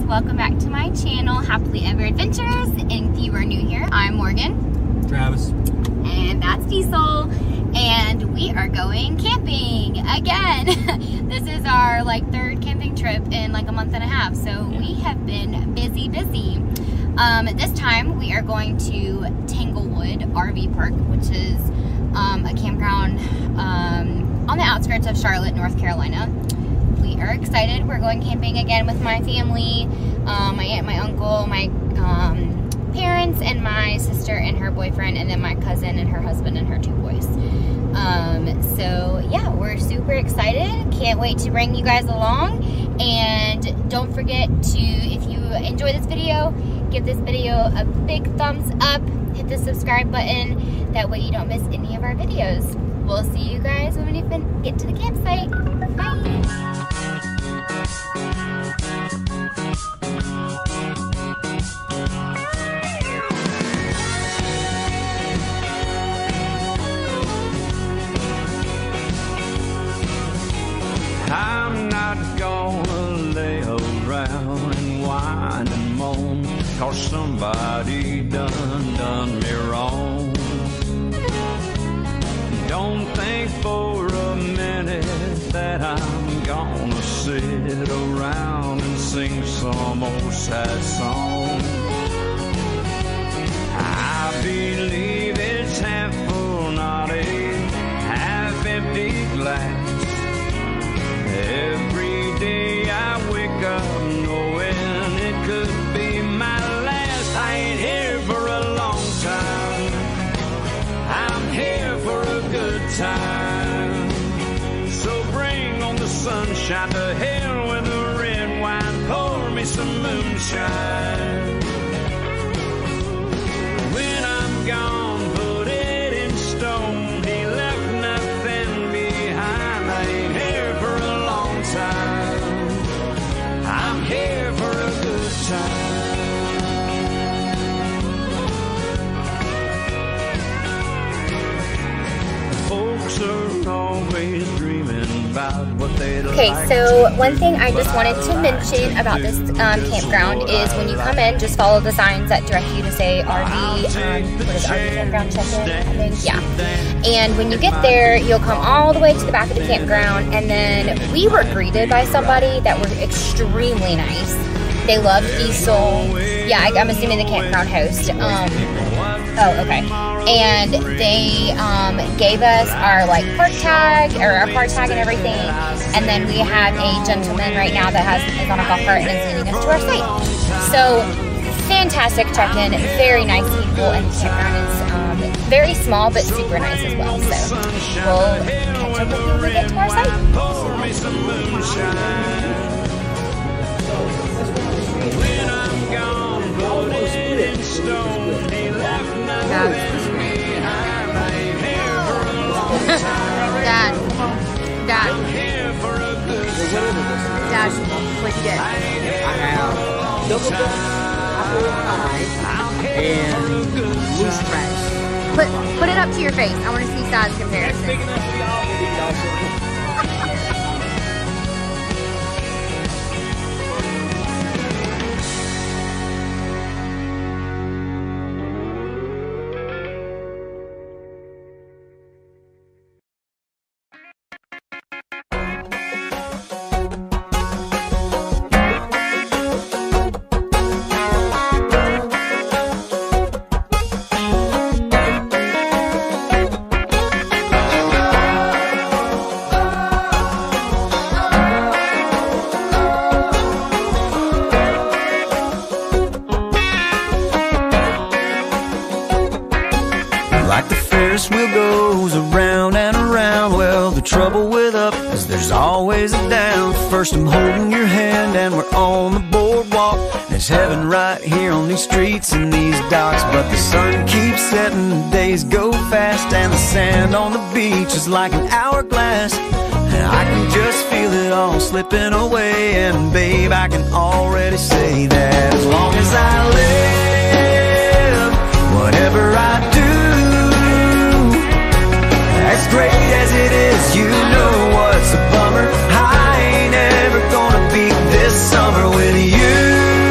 welcome back to my channel, Happily Ever Adventures. And if you are new here, I'm Morgan. Travis. And that's Diesel. And we are going camping again. This is our third camping trip in a month and a half. So we have been busy. This time we are going to Tanglewood RV Park, which is a campground on the outskirts of Charlotte, North Carolina. We are excited. We're going camping again with my family, my aunt, my uncle, my parents, and my sister and her boyfriend, and then my cousin and her husband and her two boys. So yeah, we're super excited. Can't wait to bring you guys along. And don't forget to, if you enjoy this video, give this video a big thumbs up, hit the subscribe button, that way you don't miss any of our videos. We'll see you guys when we get to the campsite. Bye! I'm not gonna lay around and whine and moan, 'cause somebody done me wrong. Don't think for a minute that I'm gonna sit around and sing some old sad song. I believe it's half full, not a half empty glass. Every day I wake up knowing it could be my last. I ain't here for a long time, I'm here for a good time. So bring on the sunshine, to hell with the red wine, pour me some moonshine. When I'm gone, put it in stone, he left nothing behind. I ain't here for a long time, I'm here for a good time. Folks are always dreaming about what they'd Okay, like so to one do, thing I just but wanted to mention about this campground is when you come in, just follow the signs that direct you to say RV, what is RV campground check-in, I think, yeah. And when you get there, you'll come all the way to the back of the campground, and then we were greeted by somebody that were extremely nice. They loved Diesel. Yeah, I'm assuming the campground host. Oh, okay. And they gave us our park tag, or our car tag and everything. And then we have a gentleman right now that is on a golf cart and is leading us to our site. So fantastic check-in, very nice people, and the campground is very small but super nice as well. So we'll catch up with you when we get to our site. When I'm gone, put it in stone, he left nothing behind. I'm here for a long time, Dad, I'm here for a good time. Dad, what'd you get? I have double duck, apple pie, and loose trash. Put it up to your face. I want to see size comparison. Big enough to be all of these, y'all. Like the Ferris wheel goes around and around, well, the trouble with up is there's always a down. First I'm holding your hand and we're on the boardwalk. There's heaven right here on these streets and these docks. But the sun keeps setting, the days go fast, and the sand on the beach is like an hourglass. And I can just feel it all slipping away. And babe, I can already say that as long as I live, whatever I do, as great as it is, you know what's a bummer. I ain't ever gonna beat this summer with you.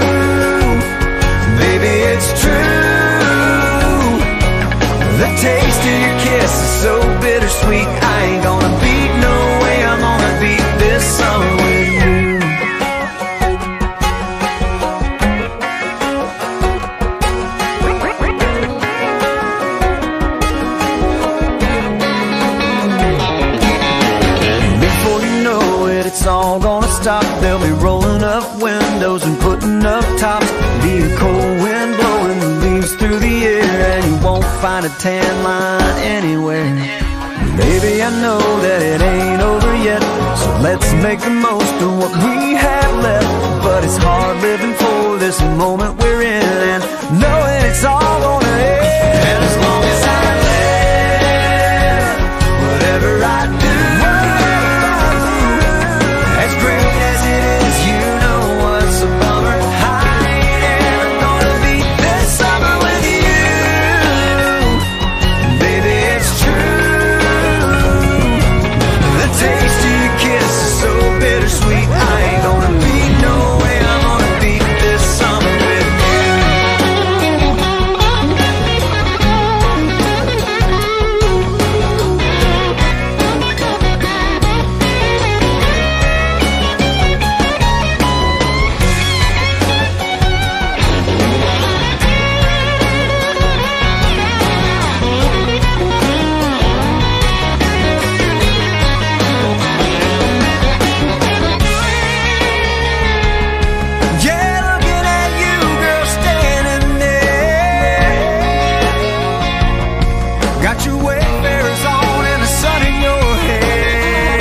bittersweet. I ain't gonna beat, no way I'm gonna beat this summer with you. Before you know it, it's all gonna stop. They'll be rolling up windows and putting up tops. Be a cold wind blowing the leaves through the air, and you won't find a tan line anywhere. Baby, I know that it ain't over yet, so let's make the most of what we have left. But it's hard living for this moment we're in, and knowing it's all gonna end. And as long as I live, whatever I do, as great as it is, you know what's a bummer. I ain't ever gonna beat this summer with you. Baby, it's true. The taste of your kiss is so bittersweet. I ain't gonna beat, no way I'm gonna beat this summer with you. Yeah, looking at you, girl, standing there. Got your Wayfarers on and the sun in your hair.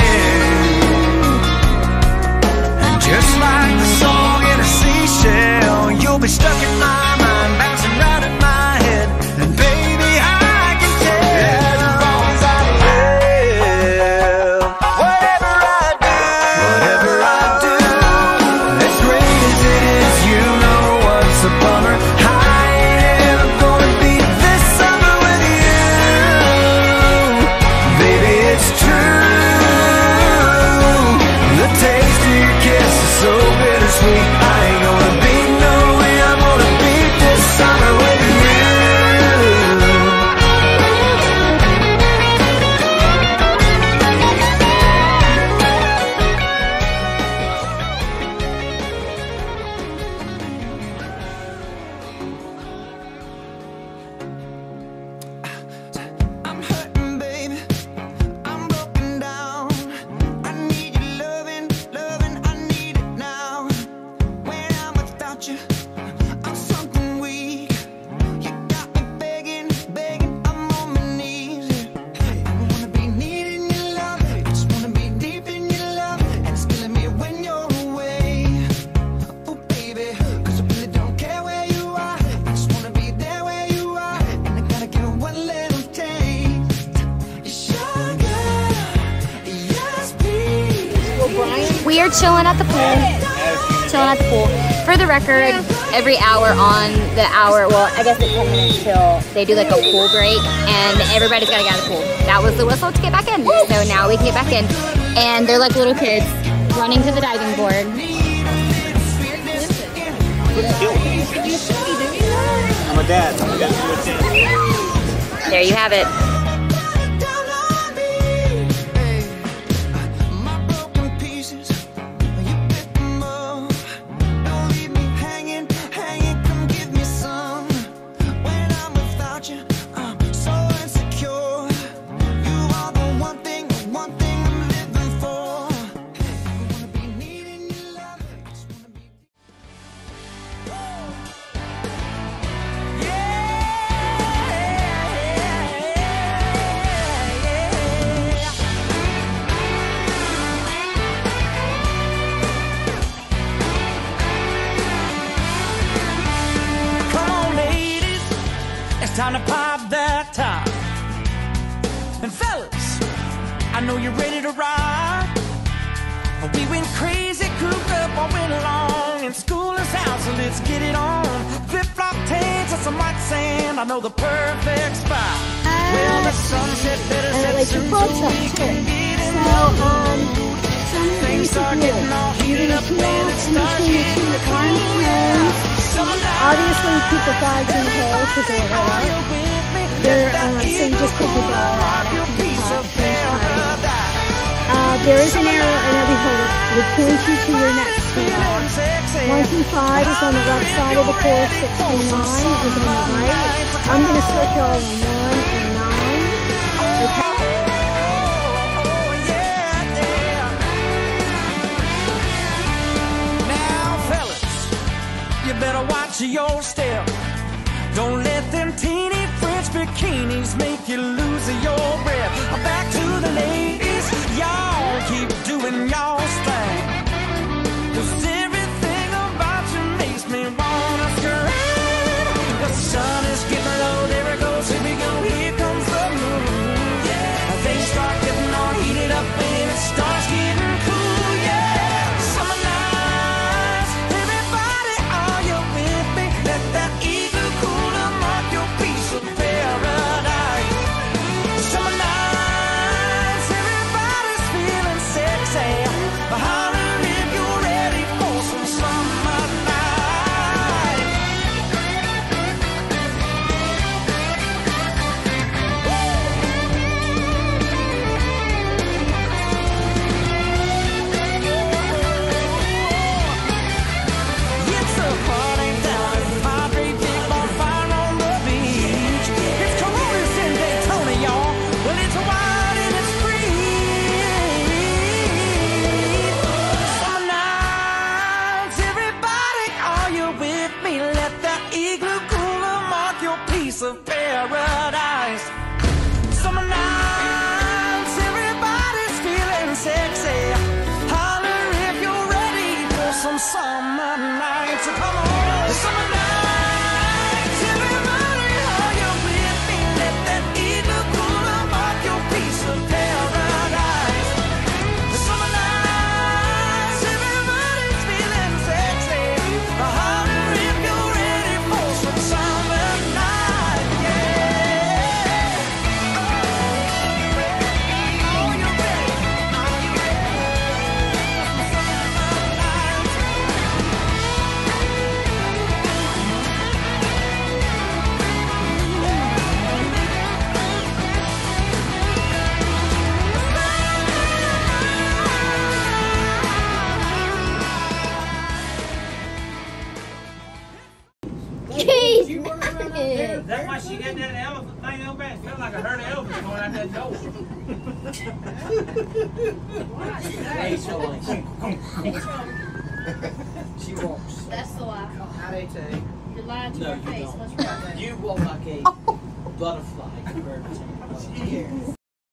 And just like the song in a seashell, you'll be stuck in my mind, bouncing round in my head. And baby, I can tell, as long as I live, whatever I do, as great as it is, you know what's a bummer. I ain't ever gonna beat this summer with you. Baby, it's true. The taste of your kiss is so bittersweet. I ain't gonna beat, no way I'm gonna beat this summer with you. I'm hurting, baby. I'm broken down. I need your loving, I need it now. When I'm without you, I'm something weak. You got me begging, I'm on my knees. I don't wanna be needing your love, I just wanna be deep in your love, and it's killing me when you're away. Oh baby, 'cause I really don't care where you are, I just wanna be there where you are, and I gotta give one little taste. Sugar, yes please. We are chilling at the pool. Chilling at the pool. For the record, every hour on the hour, well, I guess it's 10 minutes till they do like a pool break, and everybody's gotta get out of the pool. That was the whistle to get back in. So now we can get back in. And they're like little kids running to the diving board. I'm a dad. There you have it. My broken pieces, you pick them up. Don't leave me hanging, come give me some. When I'm without you, I'm so insecure. You are the one thing I'm living for. I wanna be needing your love, I just wanna be. Come on, ladies, it's time to pop that top. And fellas, I know you're ready to ride. We went crazy, cooped up all winter long, and school is out, so let's get it on. Flip-flop tanks and some white sand, I know the perfect spot. Well, the sunset better set soon, so we can get in the mood. Things start getting all heated up, man, it starts getting cool. Obviously, people thought it's okay because they're so you just put the ball out after you There is an arrow and every hole would point you to your next tower. 1 through 5 is on the left side of the course. 6 through 9 is on the right. I'm going to start y'all on 1 and 9. Okay. Now, fellas, you better watch your step. Don't let them teeny French bikinis make you lose your breath. Back to the ladies, y'all keep doing y'all's thing. 'Cause everything about you makes me wanna scream. The sun is getting low, there it goes, here we go, here comes the moon. Yeah, things start getting all heated up and it starts getting cool. Yeah, summer nights, everybody, are you with me? Let that eagle cooler mark your piece of paradise. Summer nights, everybody's feeling sexy. Holler if you're ready for some summer night. It's a party down at Padre Big Bonfire on the beach. It's Clemmons in Daytona, y'all. Well, it's wild and it's free. Summer nights, everybody, are you with me? Let that igloo cooler mark your piece of paradise. Summer nights, everybody's feeling sexy. Holler if you're ready for some summer nights. So come on, summer nights, everybody, are you with me? Let that igloo cooler mark your piece of paradise. Summer nights, everybody's feeling sexy. Holler if you're ready for some summer night. Yeah. Are you ready? Are you ready for some summer nights? That's why she got that elephant thing over there. It feels like I heard an elephant going out that door. She walks. That's the lie. How they say? You're lying to No, your you face. don't. What's wrong with You walk like a butterfly compared to me.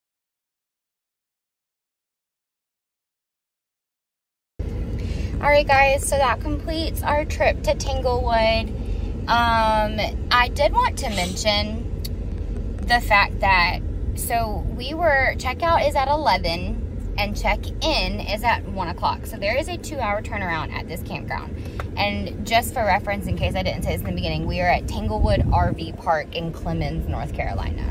Alright guys, so that completes our trip to Tanglewood. I did want to mention the fact that, so checkout is at 11 and check-in is at 1 o'clock. So there is a 2-hour turnaround at this campground. And just for reference, in case I didn't say this in the beginning, we are at Tanglewood RV Park in Clemons, North Carolina.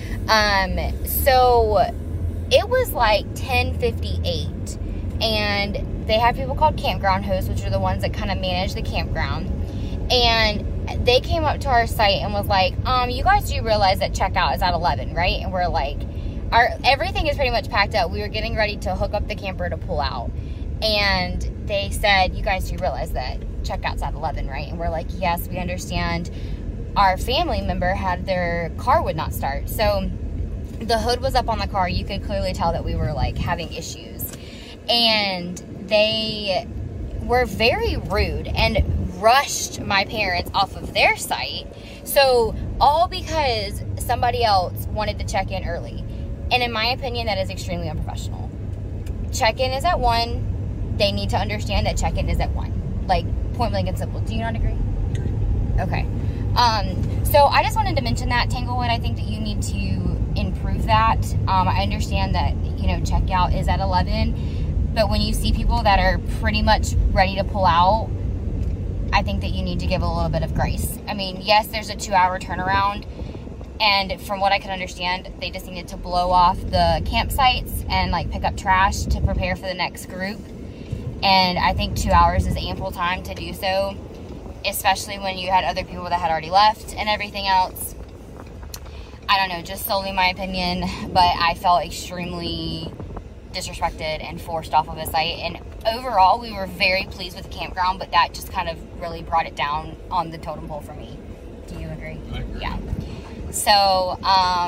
So it was like 10:58 and they have people called campground hosts, which are the ones that kind of manage the campground. And they came up to our site and was like, you guys do realize that checkout is at 11, right? And we're like, everything is pretty much packed up. We were getting ready to hook up the camper to pull out. And they said, you guys do realize that checkout's at 11, right? And we're like, yes, we understand. Our family member had their car would not start. So the hood was up on the car. You could clearly tell that we were like having issues. And they were very rude and rushed my parents off of their site. So all because somebody else wanted to check in early. And in my opinion, that is extremely unprofessional. Check-in is at 1. They need to understand that check-in is at 1. Like, point blank and simple. Do you not agree? Okay. So I just wanted to mention that, Tanglewood, I think that you need to improve that. I understand that, you know, checkout is at 11, but when you see people that are pretty much ready to pull out, I think that you need to give a little bit of grace. I mean, yes, there's a 2-hour turnaround, and from what I can understand, they just needed to blow off the campsites and like pick up trash to prepare for the next group. And I think 2 hours is ample time to do so, especially when you had other people that had already left and everything else. I don't know, just solely my opinion, but I felt extremely disrespected and forced off of the site. And overall, we were very pleased with the campground, but that just kind of really brought it down on the totem pole for me. Do you agree? I agree. Yeah. So,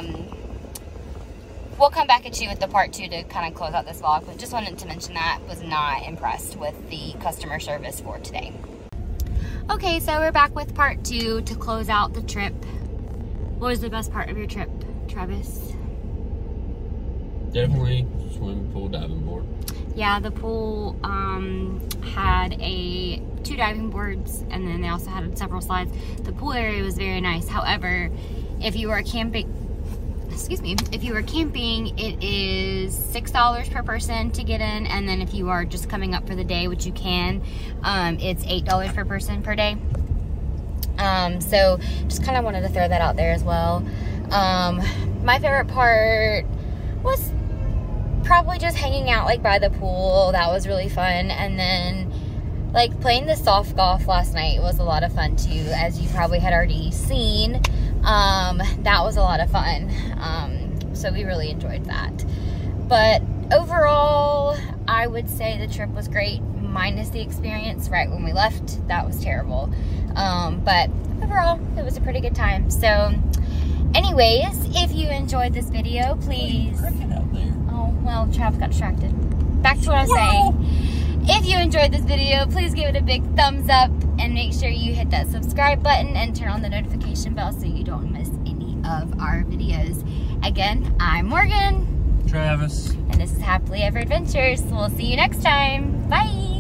we'll come back at you with the part 2 to kind of close out this vlog, but just wanted to mention that was not impressed with the customer service for today. Okay, so we're back with part 2 to close out the trip. What was the best part of your trip, Travis? Definitely swimming pool, diving board. Yeah, the pool had 2 diving boards, and then they also had several slides. The pool area was very nice. However, if you are camping, if you are camping, it is $6 per person to get in, and then if you are just coming up for the day, which you can, it's $8 per person per day. So just kind of wanted to throw that out there as well. My favorite part was probably just hanging out like by the pool. That was really fun. And then like playing the soft golf last night was a lot of fun too, as you probably had already seen. That was a lot of fun. So we really enjoyed that. But overall, I would say the trip was great, minus the experience right when we left. That was terrible. But overall, it was a pretty good time. So anyways, if you enjoyed this video, please... Oh, well, Trav got distracted. Back to what I was saying. If you enjoyed this video, please give it a big thumbs up and make sure you hit that subscribe button and turn on the notification bell so you don't miss any of our videos. Again, I'm Morgan. Travis. And this is Happily Ever Adventures. We'll see you next time. Bye.